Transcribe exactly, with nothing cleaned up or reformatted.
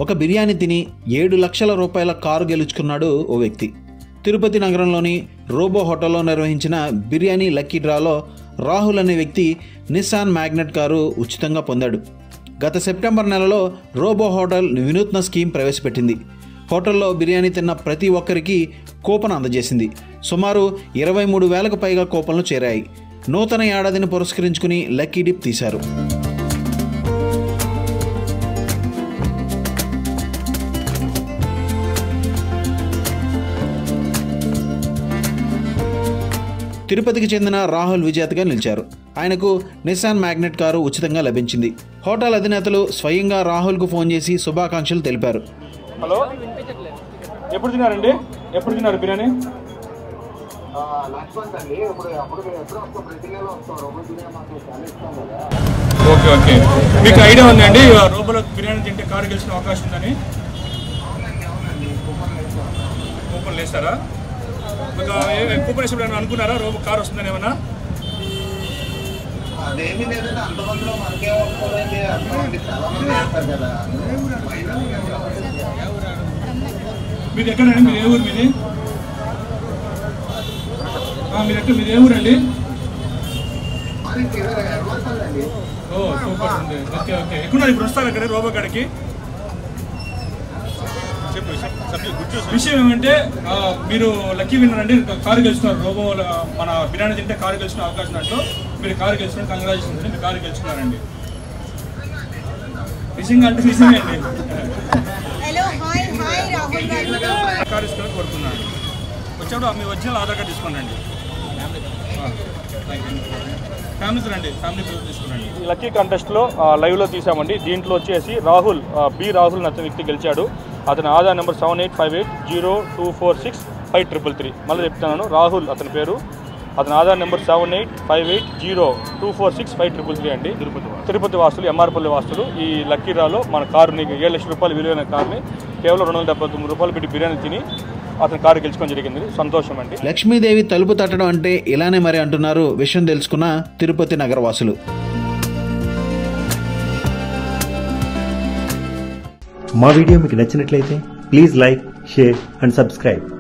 ఒక బిర్యానీ తిని ఏడు లక్షల రూపాయల కారు గెలుచుకున్నాడు ఓ వ్యక్తి. తిరుపతి నగరంలోని రోబో హోటల్లో నిర్వహించిన బిర్యానీ లక్కీ డ్రాలో రాహుల్ అనే వ్యక్తి నిస్సాన్ మ్యాగ్నెట్ కారు ఉచితంగా పొందాడు. గత సెప్టెంబర్ నెలలో రోబో హోటల్ వినూత్న స్కీమ్ ప్రవేశపెట్టింది. హోటల్లో బిర్యానీ తిన్న ప్రతి ఒక్కరికి కూపన్ అందజేసింది. సుమారు ఇరవై మూడు వేలకు పైగా కూపన్లు చేరాయి. నూతన ఏడాదిని పురస్కరించుకుని లక్కీ డిప్ తీశారు. తిరుపతికి చెందిన రాహుల్ విజేతగా నిలిచారు. ఆయనకు నిస్సాన్ మ్యాగ్నెట్ కారు ఉచితంగా లభించింది. హోటల్ అధినేతలు స్వయంగా రాహుల్కు ఫోన్ చేసి శుభాకాంక్షలు తెలిపారు. హలో, ఎప్పుడు తిన్నారండి? ఎప్పుడు తిన్నారు బిర్యానీ? ఓకే ఓకే మీకు ఐడియా ఉందండి రోబోలో బిర్యానీ తింటే కారు గెలిచిన అవకాశం ఉందని? కూపన్ వేస్తారా? కూపన్ వేసినప్పుడు ఏమైనా అనుకున్నారా రోబో కారు వస్తుందని ఏమన్నా? అదేమీ లేదండి, అంతమందిలో మనకే వస్తుందండి. కదా మీరు ఎక్కడండి? మీరు ఏ ఊరు మీది? మీరు ఎక్కడ మీరు ఏ ఊరండి? ఓ సూపర్ అండి. ఓకే ఓకే ఎక్కడున్నారు ఇప్పుడు? వస్తారు ఇక్కడ రోబో కాడికి. విషయం ఏమంటే మీరు లక్కీ విన్నర్ అండి, కారు గెలుచుకున్నారు. రోబో మన బిర్యానీ తింటే కారు గెలుచుకునే అవకాశం ఉన్నట్లు మీరు కారు గెలుచుకున్నారు. కంగ్రాచులేషన్స్ అండి, మీరు కారు గెలుచుకున్నారండి. ఫిషింగ్ అంటే ఫిషింగ్ అండి. కారు ఇసుకొని కోరుకున్నాను. వచ్చేప్పుడు మీ ఒరిజినల్ ఆధార్ కార్డు తీసుకోండి. ఫ్యామిలీస్ రండి, ఫ్యామిలీ తీసుకురండి. ఈ లక్కీ కంటెస్ట్లో లైవ్లో తీసామండి. దీంట్లో వచ్చేసి రాహుల్ బి రాహుల్ అతని వ్యక్తి గెలిచాడు. అతని Aadhaar number seven eight five eight zero two four six five triple three. మళ్ళీ చెప్తున్నాను, రాహుల్ అతని పేరు. అతని Aadhaar number seven eight five eight zero two four six five triple three అండి. తిరుపతి తిరుపతి వాసులు, ఎంఆర్పల్లి వాసులు. ఈ లక్కీ డ్రాలో మన కారుని ఏడు లక్షల రూపాయలు విలువైన కారుని కేవలం రెండు వందల డెబ్బై తొమ్మిది రూపాయలు పెట్టి బిర్యానీ తిని అతని కారు గెలుచుకోవడం జరిగింది. సంతోషం అండి. లక్ష్మీదేవి తలుపు తట్టడం అంటే ఇలానే మరి అంటున్నారు విషయం తెలుసుకున్న తిరుపతి నగరవాసులు. మా వీడియో మీకు నచ్చినట్లయితే please like, share and subscribe.